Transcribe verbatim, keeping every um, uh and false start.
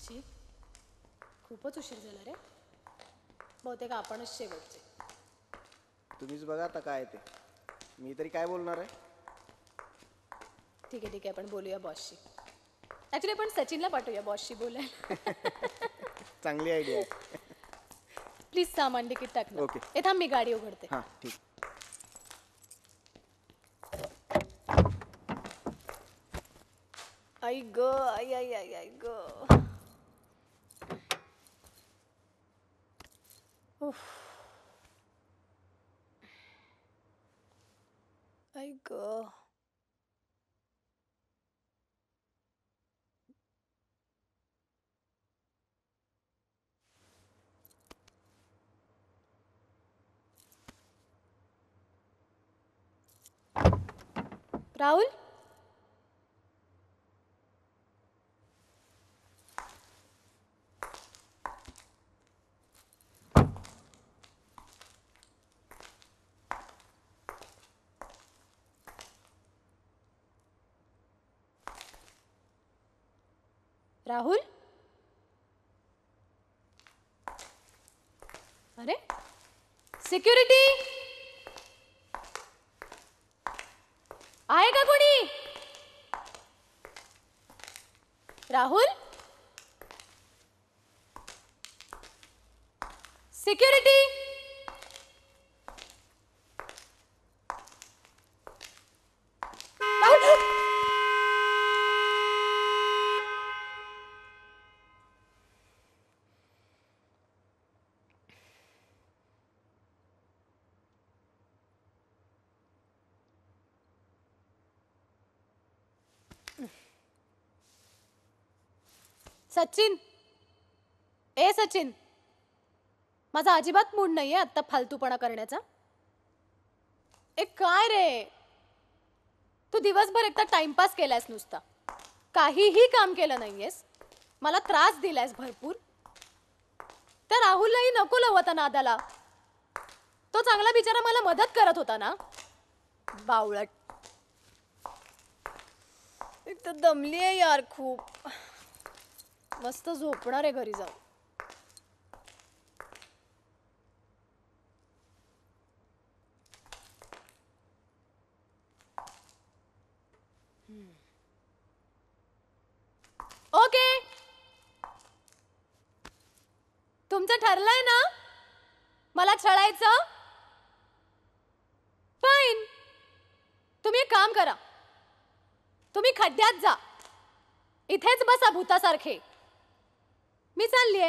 She खूपच उशीर झाला रे. बहुतेक आपणच शेवटचे. तुम्हीच बघा आता काय ते. मी तरी काय बोलणार आहे. ठीक आहे ठीक आहे आपण बोलूया बॉसशी. ऍक्च्युली आपण सचिनला पाठवूया बॉसशी बोलायला. चांगली आयडिया आहे. प्लीज सामान तिकीट टाक ना. ओके. हे थांब मी गाडी उघडते. हां ठीक. आई ग आई आई आई आई ग. उफ. आई ग. राहुल राहुल अरे सिक्युरिटी आहे का कोणी. राहुल सिक्युरिटी. सचिन ए सचिन माझा अजिबात मूड नाहीये आता फालतूपणा करण्याचा. ए काय रे तू दिवसभर एकदा टाइमपास केलायस नुसता. काहीही काम केलं नाहीयेस. मला त्रास दिलायस भरपूर. त्या राहुललाही नको लावता नादाला. तो चांगला बिचारा मला मदत करत होता ना. बावळट. एक तर दमली आहे यार खूप. मस्त झोपणार आहे घरी जाऊन. ओके तुमचं ठरलंय ना मला छळायचं. फाईन. तुम्ही एक काम करा. तुम्ही खड्ड्यात जा. इथेच बसा भूतासारखे. मी चाललीये.